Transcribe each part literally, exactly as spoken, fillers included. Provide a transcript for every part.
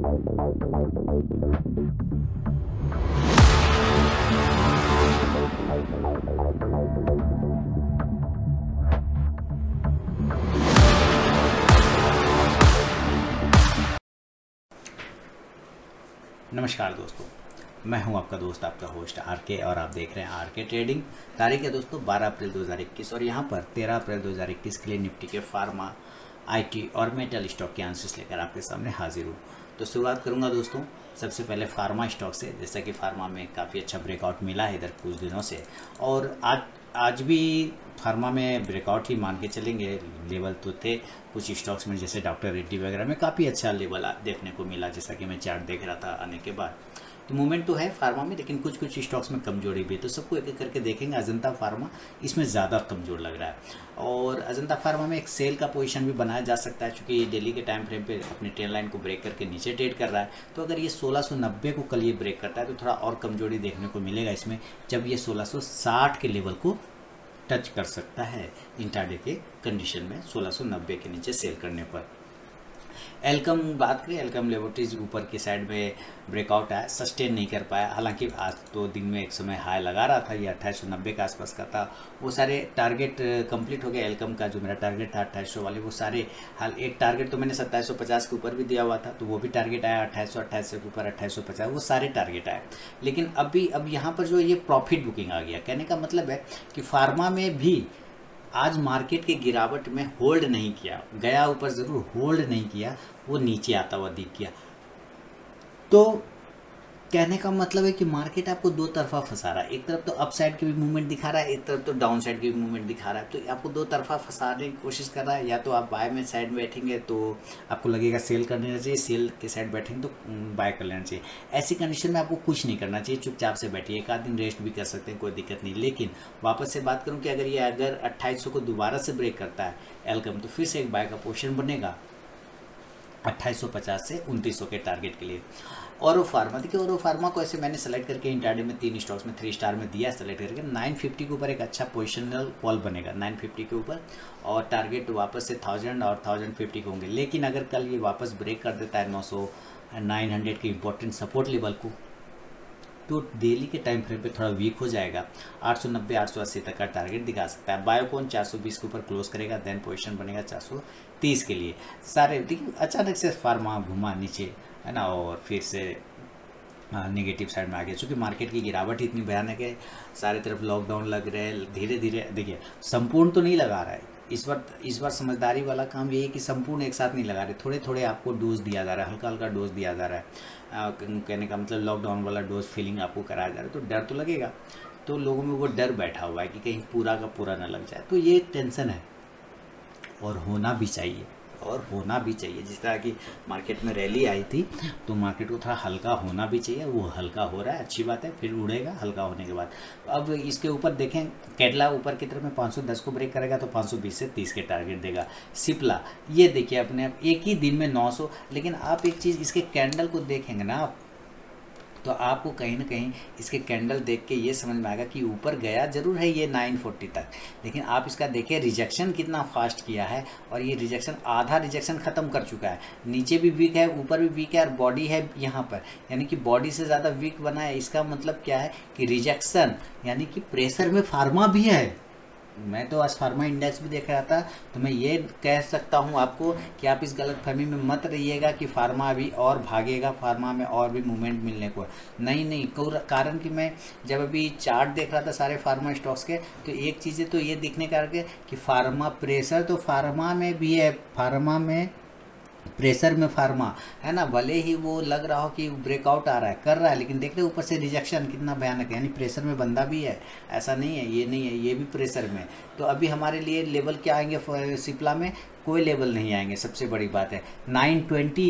नमस्कार दोस्तों, मैं हूं आपका दोस्त, आपका होस्ट आर के, और आप देख रहे हैं आर के ट्रेडिंग। तारीख है दोस्तों बारह अप्रैल दो हज़ार इक्कीस, और यहां पर तेरह अप्रैल दो हज़ार इक्कीस के लिए निफ्टी के फार्मा, आईटी और मेटल स्टॉक के आंसर्स लेकर आपके सामने हाजिर हूँ। तो शुरुआत करूंगा दोस्तों सबसे पहले फार्मा स्टॉक से। जैसा कि फार्मा में काफ़ी अच्छा ब्रेकआउट मिला है इधर कुछ दिनों से, और आज आज भी फार्मा में ब्रेकआउट ही मान के चलेंगे। लेवल तो थे कुछ स्टॉक्स में, जैसे डॉक्टर रेड्डी वगैरह में काफ़ी अच्छा लेवल देखने को मिला, जैसा कि मैं चार्ट देख रहा था आने के बाद। तो मूवमेंट तो है फार्मा में, लेकिन कुछ कुछ स्टॉक्स में कमजोरी भी है, तो सबको एक एक करके देखेंगे। अजंता फार्मा इसमें ज़्यादा कमजोर लग रहा है, और अजंता फार्मा में एक सेल का पोजीशन भी बनाया जा सकता है, क्योंकि डेली के टाइम फ्रेम पे अपनी ट्रेंड लाइन को ब्रेक करके नीचे ट्रेड कर रहा है। तो अगर ये सोलह सौ नब्बे को कल ये ब्रेक करता है तो थोड़ा और कमजोरी देखने को मिलेगा इसमें, जब ये सोलह सौ साठ के लेवल को टच कर सकता है इंट्राडे के कंडीशन में, सोलह सौ नब्बे के नीचे सेल करने पर। एल्कम बात करें, एल्कम लेबोरेटरीज ऊपर की साइड में ब्रेकआउट आया, सस्टेन नहीं कर पाया। हालांकि आज तो दिन में एक समय हाई लगा रहा था, ये अट्ठाईस सौ नब्बे के आसपास का था। वो सारे टारगेट कंप्लीट हो गए। एल्कम का जो मेरा टारगेट था अट्ठाईस सौ वाले, वो सारे हाल एक टारगेट तो मैंने सत्ताईस सौ पचास के ऊपर भी दिया हुआ था, तो वो भी टारगेट आया अट्ठाईस सौ अट्ठाईस के ऊपर, अट्ठाईस सौ पचास, वो सारे टारगेट आए। लेकिन अभी अब यहाँ पर जो ये प्रॉफिट बुकिंग आ गया, कहने का मतलब है कि फार्मा में भी आज मार्केट के गिरावट में होल्ड नहीं किया, गया ऊपर ज़रूर, होल्ड नहीं किया, वो नीचे आता हुआ दिख गया। तो कहने का मतलब है कि मार्केट आपको दो तरफा फंसा रहा है। एक तरफ तो अप साइड की भी मूवमेंट दिखा रहा है, एक तरफ तो डाउन साइड की भी मूवमेंट दिखा रहा है। तो आपको दो तरफा फंसाने की कोशिश कर रहा है। या तो आप बाय में साइड में बैठेंगे तो आपको लगेगा सेल कर लेना चाहिए, सेल के साइड बैठेंगे तो बाय कर लेना चाहिए। ऐसी कंडीशन में आपको कुछ नहीं करना चाहिए, चुपचाप से बैठिए, एक आध दिन रेस्ट भी कर सकते हैं, कोई दिक्कत नहीं। लेकिन वापस से बात करूँ कि अगर ये अगर अट्ठाईस सौ को दोबारा से ब्रेक करता है एल्कम, तो फिर से एक बाय का पोजिशन बनेगा अट्ठाईस सौ पचास से उनतीस सौ के टारगेट के लिए। और फार्मा, देखिए और फार्मा को ऐसे मैंने सेलेक्ट करके इंट्राडे में तीन स्टॉक्स में थ्री स्टार में दिया सेलेक्ट करके। नाइन फिफ्टी के ऊपर एक अच्छा पोजिशनल कॉल बनेगा नाइन फिफ्टी के ऊपर, और टारगेट वापस से थाउजेंड और थाउजेंड फिफ्टी के होंगे। लेकिन अगर कल ये वापस ब्रेक कर देता है नौ सौ नाइन हंड्रेड के इंपॉर्टेंट सपोर्ट लेवल को, तो डेली के टाइम फ्रेम पे थोड़ा वीक हो जाएगा। आठ सौ नब्बे आठ सौ अस्सी तक का टारगेट दिखा सकता है। बायोकॉन चार सौ बीस के ऊपर क्लोज करेगा, देन पोजीशन बनेगा चार सौ तीस के लिए। सारे देखिए अचानक से फार्मा घुमा नीचे, है ना, और फिर से नेगेटिव साइड में आ गया, क्योंकि मार्केट की गिरावट इतनी भयानक है, सारे तरफ लॉकडाउन लग रहे हैं। धीरे धीरे देखिए संपूर्ण तो नहीं लगा रहा है इस बार। इस बार समझदारी वाला काम ये है कि संपूर्ण एक साथ नहीं लगा रहे, थोड़े थोड़े आपको डोज दिया जा रहा है, हल्का हल्का डोज दिया जा रहा है। आ, कहने का मतलब लॉकडाउन वाला डोज फीलिंग आपको कराया जा रहा है, तो डर तो लगेगा। तो लोगों में वो डर बैठा हुआ है कि कहीं पूरा का पूरा ना लग जाए, तो ये टेंशन है, और होना भी चाहिए, और होना भी चाहिए। जिस तरह की मार्केट में रैली आई थी, तो मार्केट को थोड़ा हल्का होना भी चाहिए। वो हल्का हो रहा है, अच्छी बात है, फिर उड़ेगा हल्का होने के बाद। अब इसके ऊपर देखें, केटला ऊपर की तरफ में पाँच सौ दस को ब्रेक करेगा तो पाँच सौ बीस से तीस के टारगेट देगा। सिप्ला ये देखिए अपने आप एक ही दिन में नौ सौ। लेकिन आप एक चीज़ इसके कैंडल को देखेंगे ना आप, तो आपको कहीं ना कहीं इसके कैंडल देख के ये समझ में आएगा कि ऊपर गया जरूर है ये नाइन फोर्टी तक, लेकिन आप इसका देखिए रिजेक्शन कितना फास्ट किया है, और ये रिजेक्शन आधा रिजेक्शन ख़त्म कर चुका है। नीचे भी वीक है, ऊपर भी वीक है, और बॉडी है यहाँ पर, यानी कि बॉडी से ज़्यादा वीक बना है। इसका मतलब क्या है कि रिजेक्शन, यानी कि प्रेशर में फार्मा भी है। मैं तो आज फार्मा इंडेक्स भी देख रहा था, तो मैं ये कह सकता हूँ आपको कि आप इस गलतफहमी में मत रहिएगा कि फार्मा अभी और भागेगा, फार्मा में और भी मूवमेंट मिलने को। नहीं नहीं, कारण कि मैं जब अभी चार्ट देख रहा था सारे फार्मा स्टॉक्स के, तो एक चीज़ें तो ये दिखने करके कि फार्मा प्रेशर तो फार्मा में भी है, फार्मा में प्रेशर में फार्मा है ना, भले ही वो लग रहा हो कि ब्रेकआउट आ रहा है, कर रहा है, लेकिन देख रहे ऊपर से रिजेक्शन कितना भयानक है, यानी प्रेशर में बंदा भी है, ऐसा नहीं है ये नहीं है, ये भी प्रेशर में। तो अभी हमारे लिए लेवल क्या आएंगे सिप्ला में, कोई लेवल नहीं आएंगे। सबसे बड़ी बात है नाइन ट्वेंटी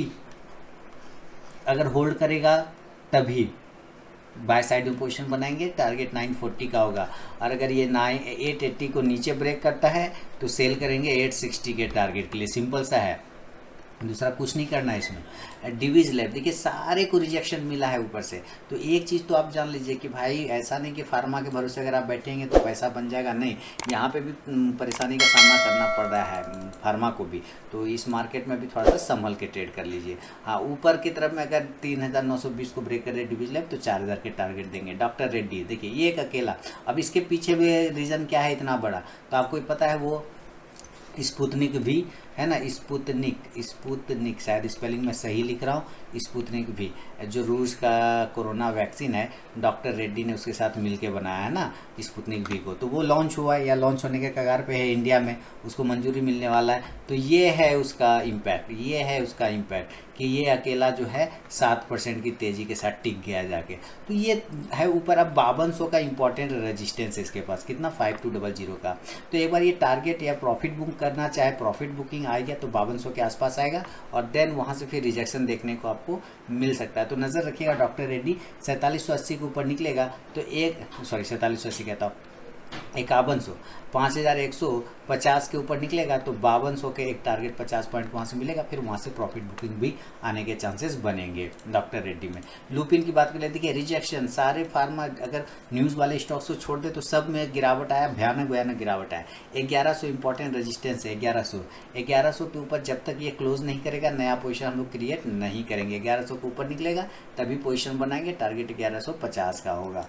अगर होल्ड करेगा तभी बाय साइड में पोजीशन बनाएंगे, टारगेट नाइन फोर्टी का होगा। और अगर ये नाइन एट एट्टी को नीचे ब्रेक करता है तो सेल करेंगे एट सिक्सटी के टारगेट के लिए। सिंपल सा है, दूसरा कुछ नहीं करना है इसमें। डिवीज लैब देखिए सारे को रिजेक्शन मिला है ऊपर से। तो एक चीज़ तो आप जान लीजिए कि भाई ऐसा नहीं कि फार्मा के भरोसे अगर आप बैठेंगे तो पैसा बन जाएगा, नहीं, यहाँ पे भी परेशानी का सामना करना पड़ रहा है। फार्मा को भी। तो इस मार्केट में भी थोड़ा सा संभल के ट्रेड कर लीजिए। हाँ, ऊपर की तरफ में अगर तीन हज़ार नौ सौ बीस को ब्रेक करे डिवीज लेब तो चार हज़ार के टारगेट देंगे। डॉक्टर रेड्डी देखिए ये एक अकेला, अब इसके पीछे भी रीज़न क्या है इतना बड़ा, तो आपको पता है वो स्पुतनिक भी है ना, स्पुतनिक स्पुतनिक शायद स्पेलिंग में सही लिख रहा हूँ, स्पुतनिक भी जो रूस का कोरोना वैक्सीन है डॉक्टर रेड्डी ने उसके साथ मिलके बनाया है ना स्पुतनिक भी को, तो वो लॉन्च हुआ है या लॉन्च होने के कगार पे है इंडिया में, उसको मंजूरी मिलने वाला है। तो ये है उसका इम्पैक्ट, ये है उसका इम्पैक्ट कि ये अकेला जो है सात परसेंट की तेज़ी के साथ टिक गया जाके। तो ये है ऊपर। अब बावन सौ का इंपॉर्टेंट रेजिस्टेंस है इसके पास, कितना फाइव टू डबल जीरो का। तो एक बार ये टारगेट या प्रॉफिट बुक करना चाहे, प्रॉफिट बुकिंग आ गया तो बावन सौ के आसपास आएगा और देन वहाँ से फिर रिजेक्शन देखने को आपको मिल सकता है। तो नज़र रखिएगा डॉक्टर रेड्डी सैंतालीस सौ अस्सी के ऊपर निकलेगा तो एक सॉरी सैंतालीस सौ अस्सी कहता हूँ इक्यावन सौ पाँच हज़ार एक सौ पचास के ऊपर निकलेगा तो बावन सौ के एक टारगेट पचास पॉइंट वहाँ से मिलेगा, फिर वहाँ से प्रॉफिट बुकिंग भी आने के चांसेस बनेंगे डॉक्टर रेड्डी में। लुपिन की बात करें, देखिए रिजेक्शन सारे फार्मा अगर न्यूज़ वाले स्टॉक्स को छोड़ दे तो सब में गिरावट आया, भयानक भयानक गिरावट आया। ग्यारह सौ इंपॉर्टेंट रजिस्टेंस है, ग्यारह सौ ग्यारह सौ के ऊपर जब तक ये क्लोज नहीं करेगा नया पोजिशन हम लोग क्रिएट नहीं करेंगे। ग्यारह सौ के ऊपर निकलेगा तभी पोजिशन बनाएंगे, टारगेट ग्यारह सौ पचास का होगा।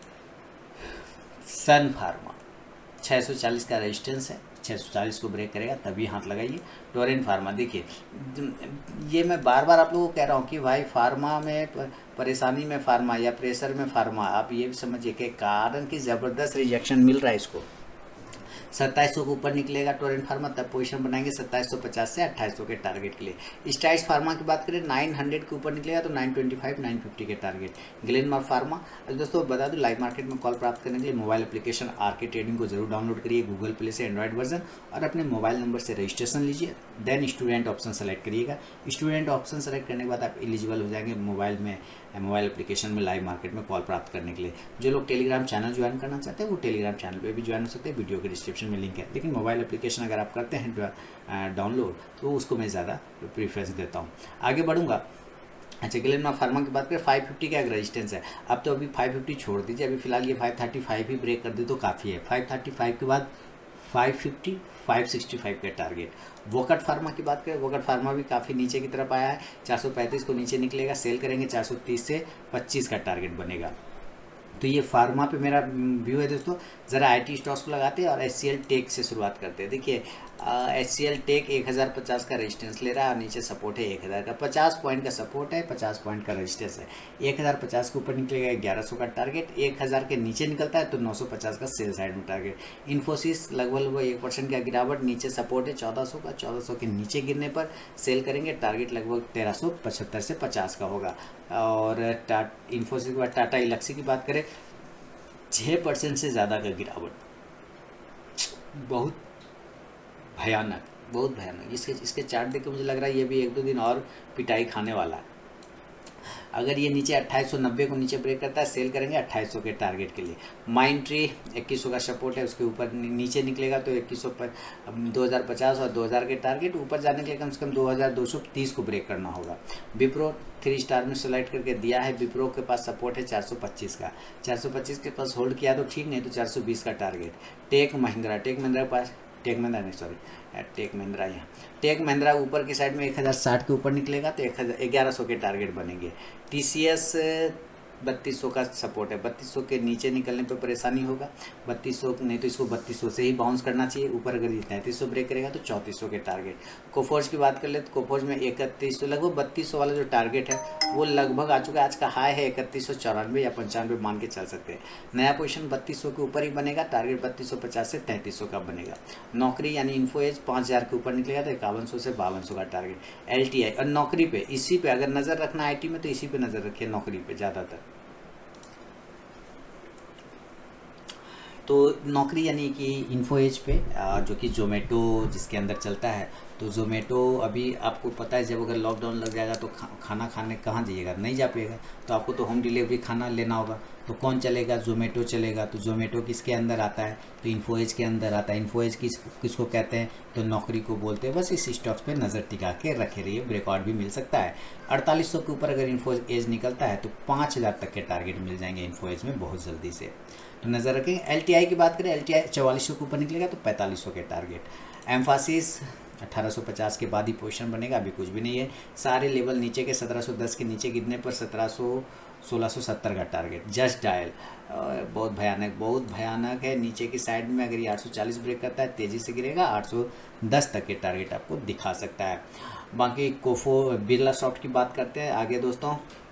सन फार्मा छः सौ चालीस का रेजिस्टेंस है, छः सौ चालीस को ब्रेक करेगा तभी हाथ लगाइए। टोरेंट फार्मा देखिए, ये मैं बार बार आप लोगों को कह रहा हूँ कि भाई फार्मा में परेशानी में फार्मा या प्रेशर में फार्मा, आप ये भी समझिए कि कारण कि ज़बरदस्त रिजेक्शन मिल रहा है इसको। सत्ताईस सौ के ऊपर निकलेगा टोरेंट फार्मा तब पोजीशन बनाएंगे सत्ताईस सौ पचास से अट्ठाईस सौ के टारगेट के लिए। स्टाइस फार्मा की बात करें नौ सौ के ऊपर निकलेगा तो नौ सौ पच्चीस नौ सौ पचास के टारगेट। ग्लेनमार्क फार्मा, दोस्तों बता दूं लाइव मार्केट में कॉल प्राप्त करने के लिए मोबाइल एप्लीकेशन आरके ट्रेडिंग को जरूर डाउनलोड करिए गूगल प्ले से एंड्रॉइड वर्जन और अपने मोबाइल नंबर से रजिस्ट्रेशन लीजिए। देन स्टूडेंट ऑप्शन सेलेक्ट करिएगा। स्टूडेंट ऑप्शन सेलेक्ट करने के बाद आप एलिजिबल हो जाएंगे मोबाइल में मोबाइल एप्लीकेशन में लाइव मार्केट में कॉल प्राप्त करने के लिए। जो लोग टेलीग्राम चैनल ज्वाइन करना चाहते हैं वो टेलीग्राम चैनल पे भी ज्वाइन हो सकते हैं, वीडियो के डिस्क्रिप्शन में लिंक है। लेकिन मोबाइल एप्लीकेशन अगर आप करते हैं डाउनलोड तो उसको मैं ज़्यादा प्रीफरेंस देता हूँ। आगे बढ़ूँगा। अच्छा, ग्लेनमार्क फार्मा की बात करें फाइव फिफ्टी का एक रेजिस्टेंस है, अब तो अभी फाइव फिफ्टी छोड़ दीजिए, अभी फिलहाल ये फाइव थर्टी फाइव ही ब्रेक कर दे तो काफ़ी है। फाइव थर्टी फाइव के बाद five fifty five sixty five का टारगेट। वोकट फार्मा की बात करें, वोकट फार्मा भी काफ़ी नीचे की तरफ आया है, चार सौ पैंतीस को नीचे निकलेगा, सेल करेंगे चार सौ तीस से पच्चीस का टारगेट बनेगा। तो ये फार्मा पे मेरा व्यू है दोस्तों। ज़रा आईटी स्टॉक्स को लगाते हैं और एचसीएल टेक से शुरुआत करते हैं। देखिए एचसीएल टेक एक हज़ार पचास का रेजिस्टेंस ले रहा है और नीचे सपोर्ट है एक हज़ार का, पचास पॉइंट का सपोर्ट है, पचास पॉइंट का रेजिस्टेंस है। एक हज़ार पचास के ऊपर निकलेगा ग्यारह सौ का टारगेट, एक हज़ार के नीचे निकलता है तो नौ सौ पचास का सेल साइड में टारगेट। इन्फोसिस लगभग लगभग एक परसेंट का गिरावट, नीचे सपोर्ट है चौदह सौ का, चौदह सौ के नीचे गिरने पर सेल करेंगे, टारगेट लगभग तेरह सौ पचहत्तर से पचास का होगा। और इन्फोसिस के बाद टाटा इलेक्सी की बात करें छः परसेंट से ज़्यादा का गिरावट, बहुत भयानक बहुत भयानक। इसके इसके चार्ट देख के मुझे लग रहा है ये भी एक दो दिन और पिटाई खाने वाला है। अगर ये नीचे अट्ठाईस सौ नब्बे को नीचे ब्रेक करता है सेल करेंगे अट्ठाईस सौ के टारगेट के लिए। माइंड ट्री इक्कीस सौ का सपोर्ट है, उसके ऊपर नीचे निकलेगा तो इक्कीस सौ पर दो हज़ार पचास और दो हज़ार के टारगेट, ऊपर जाने के लिए कम से कम दो हज़ार दो सौ तीस को ब्रेक करना होगा। विप्रो थ्री स्टार में सेलेक्ट करके दिया है, विप्रो के पास सपोर्ट है चार सौ पच्चीस का, चार सौ पच्चीस के पास होल्ड किया तो ठीक, नहीं तो चार सौ बीस का target. Tech Mahindra, Tech Mahindra के पास टेक महिंद्रा नहीं सॉरी टेक महिंद्रा यहाँ टेक महिंद्रा ऊपर की साइड में एक हज़ार साठ के ऊपर निकलेगा तो एक हज़ार ग्यारह सौ के टारगेट बनेंगे। टीसीएस बत्तीस सौ का सपोर्ट है, बत्तीस सौ के नीचे निकलने पर परेशानी होगा, बत्तीस सौ नहीं तो इसको बत्तीस सौ से ही बाउंस करना चाहिए, ऊपर अगर ये तैंतीस सौ ब्रेक करेगा तो चौंतीस सौ के टारगेट। कोफोर्ज की बात कर ले तो कोफोर्ज में इकतीस सौ लगभग बत्तीस सौ वाला जो टारगेट है वो लगभग आ चुका है, आज का हाई है इकतीस सौ चौरानवे या पंचानवे मान के चल सकते हैं। नया पोजीशन बत्तीस सौ के ऊपर ही बनेगा, टारगेट बत्तीस सौ पचास से तैंतीस सौ का बनेगा। नौकरी यानी इन्फो एज पाँच हज़ार के ऊपर निकलेगा तो इक्यावन सौ से बावन सौ का टारगेट। एल टी आई और नौकरी पे, इसी पे अगर नज़र रखना आई टी में तो इसी पे नज़र रखिए, नौकरी पे ज़्यादातर। तो नौकरी यानी कि इन्फो एज पे जो कि जोमेटो जिसके अंदर चलता है, तो जोमेटो अभी आपको पता है जब अगर लॉकडाउन लग जाएगा तो खा, खाना खाने कहाँ जाइएगा, नहीं जा पाएगा, तो आपको तो होम डिलीवरी खाना लेना होगा, तो कौन चलेगा, जोमेटो चलेगा। तो जोमेटो किसके अंदर आता है, तो इन्फो एज के अंदर आता है। इन्फो एज किस किसको कहते हैं, तो नौकरी को बोलते हैं। बस इस स्टॉक्स पे नज़र टिका के रखे रहिए, ब्रेकआउट भी मिल सकता है। अड़तालीस सौ के ऊपर अगर इन्फो एज निकलता है तो पाँच हज़ार तक के टारगेट मिल जाएंगे इन्फो एज में बहुत जल्दी से, तो नज़र रखें। एल टी आई की बात करें, एल टी आई चौवालीस सौ के ऊपर निकलेगा तो पैंतालीस सौ के टारगेट। एम्फासिस अठारह सौ पचास के बाद ही पोजीशन बनेगा, अभी कुछ भी नहीं है। सारे लेवल नीचे के सत्रह सौ दस के नीचे गिरने पर सत्रह सौ सोलह सौ सत्तर का टारगेट जस्ट डायल, बहुत भयानक बहुत भयानक है। नीचे की साइड में अगर ये आठ सौ चालीस ब्रेक करता है तेज़ी से गिरेगा, आठ सौ दस तक के टारगेट आपको दिखा सकता है। बाकी कोफो बिरला सॉफ्ट की बात करते हैं आगे दोस्तों।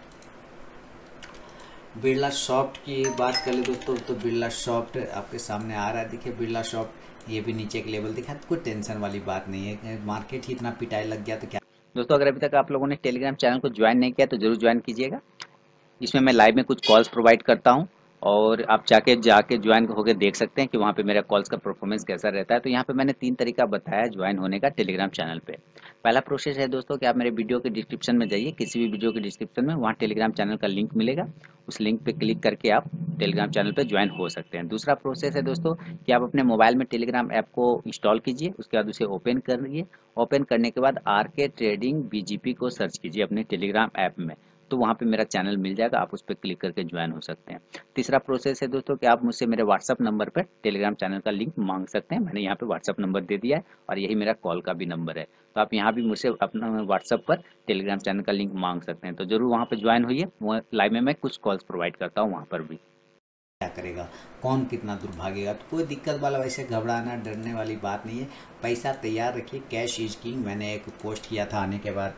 बिरला सॉफ्ट की बात कर ले दोस्तों, तो बिरला सॉफ्ट आपके सामने आ रहा है, देखिए बिरला सॉफ्ट ये भी नीचे के लेवल दिखा, कोई टेंशन वाली बात नहीं है, मार्केट ही इतना पिटाई लग गया तो क्या। दोस्तों अगर अभी तक आप लोगों ने टेलीग्राम चैनल को ज्वाइन नहीं किया तो जरूर ज्वाइन कीजिएगा। इसमें मैं लाइव में कुछ कॉल्स प्रोवाइड करता हूं और आप जाके जाके ज्वाइन होकर देख सकते हैं कि वहाँ पे मेरा कॉल्स का परफॉर्मेंस कैसा रहता है। तो यहाँ पे मैंने तीन तरीका बताया ज्वाइन होने का टेलीग्राम चैनल पे। पहला प्रोसेस है दोस्तों कि आप मेरे वीडियो के डिस्क्रिप्शन में जाइए, किसी भी वीडियो के डिस्क्रिप्शन में वहाँ टेलीग्राम चैनल का लिंक मिलेगा, उस लिंक पे क्लिक करके आप टेलीग्राम चैनल पे ज्वाइन हो सकते हैं। दूसरा प्रोसेस है दोस्तों कि आप अपने मोबाइल में टेलीग्राम ऐप को इंस्टॉल कीजिए, उसके बाद उसे ओपन करिए। ओपन करने के बाद आर के ट्रेडिंग बीजीपी को सर्च कीजिए अपने टेलीग्राम ऐप में, तो वहाँ पे मेरा चैनल मिल जाएगा, आप उस पर क्लिक करके ज्वाइन हो सकते हैं। तीसरा प्रोसेस है दोस्तों कि आप मुझसे मेरे व्हाट्सअप नंबर पर टेलीग्राम चैनल का लिंक मांग सकते हैं। मैंने यहाँ पे व्हाट्सअप नंबर दे दिया है और यही मेरा कॉल का भी नंबर है, तो आप यहाँ भी मुझसे अपना व्हाट्सअप पर टेलीग्राम चैनल का लिंक मांग सकते हैं। तो जरूर वहाँ पर ज्वाइन होइए, वो लाइव में मैं कुछ कॉल्स प्रोवाइड करता हूँ वहाँ पर भी। क्या करेगा, कौन कितना दूर भागेगा, तो कोई दिक्कत वाला वैसे घबराना डरने वाली बात नहीं है। पैसा तैयार रखिए, कैश इज किंग। मैंने एक पोस्ट किया था आने के बाद,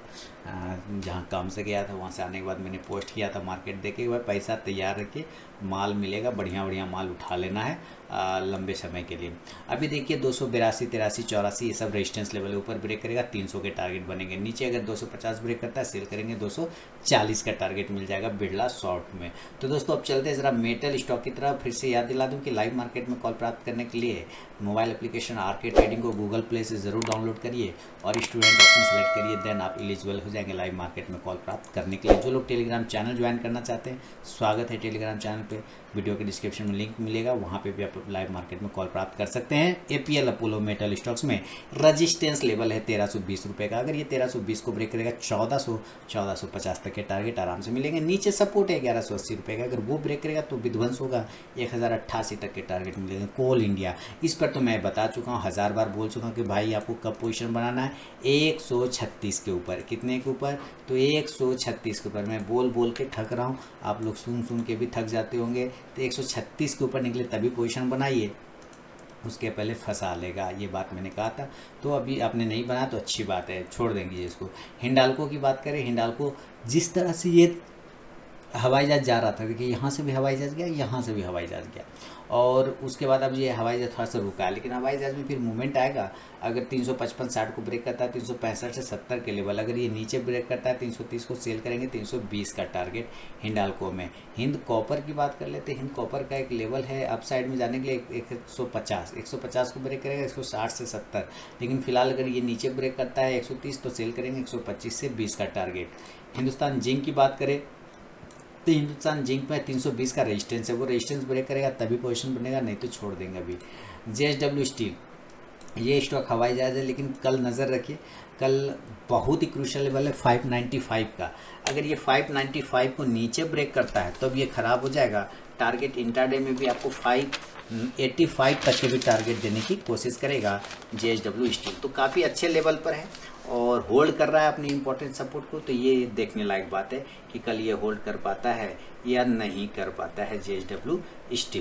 जहाँ काम से गया था वहाँ से आने के बाद मैंने पोस्ट किया था मार्केट देखे हुए, पैसा तैयार रखिए, माल मिलेगा, बढ़िया बढ़िया माल उठा लेना है आ, लंबे समय के लिए। अभी देखिए दो सौ बिरासी तिरासी चौरासी ये सब रेजिस्टेंस लेवल ऊपर ब्रेक करेगा, तीन सौ के टारगेट बनेंगे। नीचे अगर दो सौ पचास ब्रेक करता है सेल करेंगे, दो सौ चालीस का टारगेट मिल जाएगा बिरला शॉर्ट में। तो दोस्तों अब चलते हैं ज़रा मेटल स्टॉक की तरफ। फिर से याद दिला दूँ कि लाइव मार्केट में कॉल प्राप्त करने के लिए मोबाइल एप्लीकेशन आरके ट्रेडिंग को गूगल प्ले से ज़रूर डाउनलोड करिए और स्टूडेंट ऑप्शन सेलेक्ट करिए, देन आप एलिजिबल हो जाएंगे लाइव मार्केट में कॉल प्राप्त करने के लिए। जो लोग टेलीग्राम चैनल ज्वाइन करना चाहते हैं स्वागत है टेलीग्राम चैनल पे, वीडियो के डिस्क्रिप्शन में लिंक मिलेगा, वहाँ पे भी आप लाइव मार्केट में कॉल प्राप्त कर सकते हैं। एपीएल अपोलो मेटल स्टॉक्स में रजिस्टेंस लेवल है तेरह सौ बीस रुपये का, अगर ये तेरह सौ बीस को ब्रेक करेगा चौदह सौ चौदह सौ पचास तक के टारगेट आराम से मिलेंगे। नीचे सपोर्ट है ग्यारह सौ अस्सी रुपये का, अगर वो ब्रेक करेगा तो विध्वंस होगा, एक हज़ार अट्ठासी तक के टारगेट मिलेंगे। कोल इंडिया इस पर तो मैं बता चुका हूँ, हज़ार बार बोल चुका हूँ कि भाई आपको कब पोजीशन बनाना है, एक सौ छत्तीस के ऊपर। कितने के ऊपर, तो एक सौ छत्तीस के ऊपर। मैं बोल बोल के थक रहा हूँ, आप लोग सुन सुन के भी थक जाते होंगे, तो एक सौ छत्तीस के ऊपर निकले तभी पोजीशन बनाइए, उसके पहले फंसा लेगा, ये बात मैंने कहा था। तो अभी आपने नहीं बनाया तो अच्छी बात है, छोड़ देंगे इसको। हिंडाल्को की बात करें, हिंडाल्को जिस तरह से ये हवाई जहाज जा रहा था, देखिए यहाँ से भी हवाई जहाज गया, यहाँ से भी हवाई जहाज गया, और उसके बाद अब ये हवाई जहाज थोड़ा सा रुका है, लेकिन हवाई जहाज में फिर मूवमेंट आएगा। अगर तीन सौ पचपन साठ को ब्रेक करता है, तीन सौ पैंसठ से सत्तर के लेवल, अगर ये नीचे ब्रेक करता है तीन सौ तीस को सेल करेंगे, तीन सौ बीस का टारगेट हिंडाल्को में। हिंद कॉपर की बात कर लेते हैं, हिंद कॉपर का एक लेवल है अप साइड में जाने के लिए एक सौ पचास, एक सौ पचास को ब्रेक करेगा एक सौ साठ से सत्तर, लेकिन फिलहाल अगर ये नीचे ब्रेक करता है एक सौ तीस तो सेल करेंगे एक सौ पच्चीस से बीस का टारगेट। हिंदुस्तान जिंक की बात करें तो हिंदुस्तान जिंक में तीन सौ बीस का रेजिस्टेंस है, वो रेजिस्टेंस ब्रेक करेगा तभी पोजीशन बनेगा, नहीं तो छोड़ देंगे। अभी जेएसडब्ल्यू स्टील, ये स्टॉक हवाई जहाज है, लेकिन कल नज़र रखिए, कल बहुत ही क्रूशियल लेवल है फाइव नाइन्टी फाइव का, अगर ये फाइव नाइन्टी फाइव को नीचे ब्रेक करता है तब तो ये ख़राब हो जाएगा। टारगेट इंट्राडे में भी आपको फाइव एटी फाइव तक के भी टारगेट देने की कोशिश करेगा जेएसडब्ल्यू स्टील, तो काफ़ी अच्छे लेवल पर है और होल्ड कर रहा है अपनी इंपॉर्टेंट सपोर्ट को। तो ये देखने लायक बात है कि कल ये होल्ड कर पाता है या नहीं कर पाता है जेएसडब्ल्यू स्टील।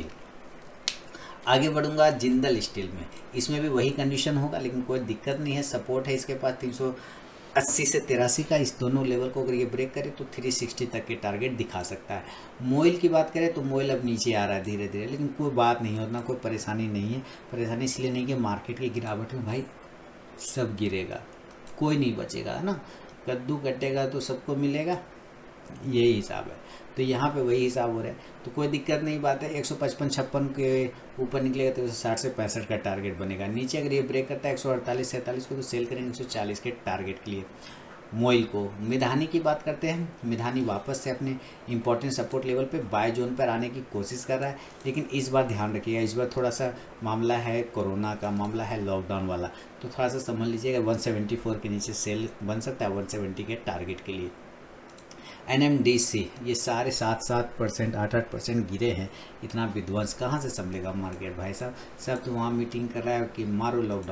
आगे बढ़ूंगा जिंदल स्टील में, इसमें भी वही कंडीशन होगा, लेकिन कोई दिक्कत नहीं है, सपोर्ट है इसके पास तीन सौ अस्सी से तिरासी का, इस दोनों लेवल को अगर ये ब्रेक करे तो तीन सौ साठ तक के टारगेट दिखा सकता है। मोइल की बात करें तो मोइल अब नीचे आ रहा है धीरे धीरे, लेकिन कोई बात नहीं, उतना कोई परेशानी नहीं है। परेशानी इसलिए नहीं कि मार्केट की गिरावट में भाई सब गिरेगा, कोई नहीं बचेगा, है ना, कद्दू कटेगा तो सबको मिलेगा, यही हिसाब है। तो यहाँ पे वही हिसाब हो रहा है, तो कोई दिक्कत नहीं बात है। एक सौ पचपन छप्पन के ऊपर निकलेगा तो साठ से पैंसठ का टारगेट बनेगा। नीचे अगर ये ब्रेक करता है एक सौ अड़तालीस सैंतालीस को तो सेल करेंगे एक सौ चालीस के टारगेट के लिए। मोइल को, मिधानी की बात करते हैं, मिधानी वापस से अपने इंपॉर्टेंट सपोर्ट लेवल पे बाय जोन पर आने की कोशिश कर रहा है, लेकिन इस बार ध्यान रखिएगा, इस बार थोड़ा सा मामला है कोरोना का, मामला है लॉकडाउन वाला, तो थोड़ा सा समझ लीजिएगा एक सौ चौहत्तर के नीचे सेल बन सकता है एक सौ सत्तर के टारगेट के लिए। एन एम डी सी ये सारे सात सात परसेंट आठ आठ परसेंट गिरे हैं, इतना विध्वंस कहाँ से संभलेगा मार्केट भाई साहब। सब तो वहाँ मीटिंग कर रहा है कि मारो लॉकडाउन,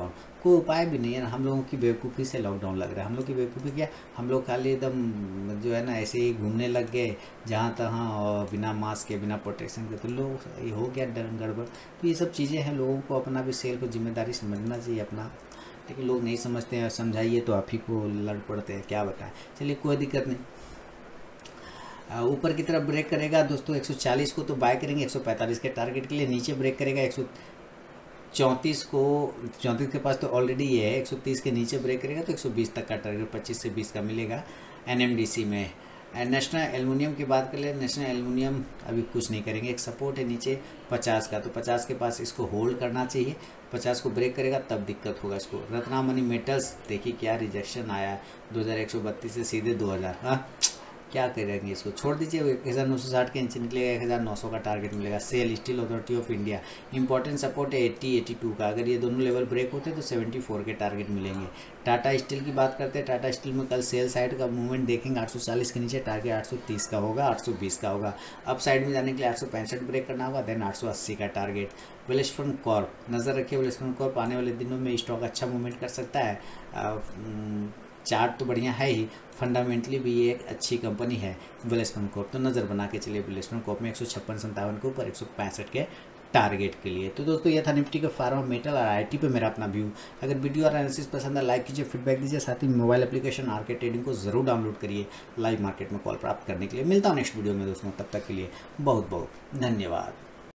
कोई उपाय भी नहीं है। हम लोगों की बेवकूफ़ी से लॉकडाउन लग रहा है। हम लोग की बेवकूफ़ी क्या, हम लोग खाली एकदम जो है ना ऐसे ही घूमने लग गए जहाँ तहाँ, और बिना मास्क के बिना प्रोटेक्शन के, तो लोग ये हो गया डर गड़बड़। तो ये सब चीज़ें हैं, लोगों को अपना भी सेल्फ जिम्मेदारी समझना चाहिए अपना, लेकिन लोग नहीं समझते हैं। समझाइए तो आप ही को लड़ पड़ते हैं, क्या बताएं। चलिए कोई दिक्कत नहीं। ऊपर की तरफ ब्रेक करेगा दोस्तों एक सौ चालीस को तो बाय करेंगे एक सौ पैंतालीस के टारगेट के लिए। नीचे ब्रेक करेगा एक सौ चौंतीस को, चौंतीस के पास तो ऑलरेडी ये है। एक सौ तीस के नीचे ब्रेक करेगा तो एक सौ बीस तक का टारगेट, पच्चीस से बीस का मिलेगा एनएमडीसी में। नेशनल एल्युमिनियम की बात कर ले, नेशनल एल्युमिनियम अभी कुछ नहीं करेंगे। एक सपोर्ट है नीचे पचास का, तो पचास के पास इसको होल्ड करना चाहिए। पचास को ब्रेक करेगा तब दिक्कत होगा इसको। रत्नामणि मेटल्स देखिए क्या रिजेक्शन आया, दो हज़ार एक सौ बत्तीस से सीधे दो हज़ार। हाँ क्या करेंगे, इसको छोड़ दीजिए। एक हज़ार नौ सौ साठ के नीचे निकलेगा, एक हज़ार नौ सौ का टारगेट मिलेगा। SAIL steel authority of India important support है अस्सी बयासी का, अगर ये दोनों लेवल ब्रेक होते तो चौहत्तर के टारगेट मिलेंगे। टाटा स्टील की बात करते हैं, टाटा स्टील में कल सेल साइड का मूवमेंट देखेंगे। आठ सौ चालीस के नीचे टारगेट आठ सौ तीस का होगा, आठ सौ बीस का होगा। अप साइड में जाने के लिए आठ सौ पैंसठ ब्रेक करना होगा, देन आठ सौ अस्सी का टारगेट। वेलस्पन कॉर्प नज़र रखिए, वेलस्पन कॉर्प आने वाले दिनों में स्टॉक अच्छा मूवमेंट कर सकता है। आ, चार्ट तो बढ़िया है ही, फंडामेंटली भी ये एक अच्छी कंपनी है वेलस्पन कॉर्प, तो नज़र बना के चलिए वेलस्पन कॉर्प में एक सौ छप्पन संतावन के ऊपर एक सौ पैंसठ के टारगेट के लिए। तो दोस्तों ये था निफ्टी के फार्मा मेटल और आईटी पे मेरा अपना व्यू। अगर वीडियो और एनालिसिस पसंद है लाइक कीजिए, फीडबैक दीजिए, साथ ही मोबाइल एप्लीकेशन आरके ट्रेडिंग को जरूर डाउनलोड करिए लाइव मार्केट में कॉल प्राप्त करने के लिए। मिलता हूँ नेक्स्ट वीडियो में दोस्तों, तब तक के लिए बहुत बहुत धन्यवाद।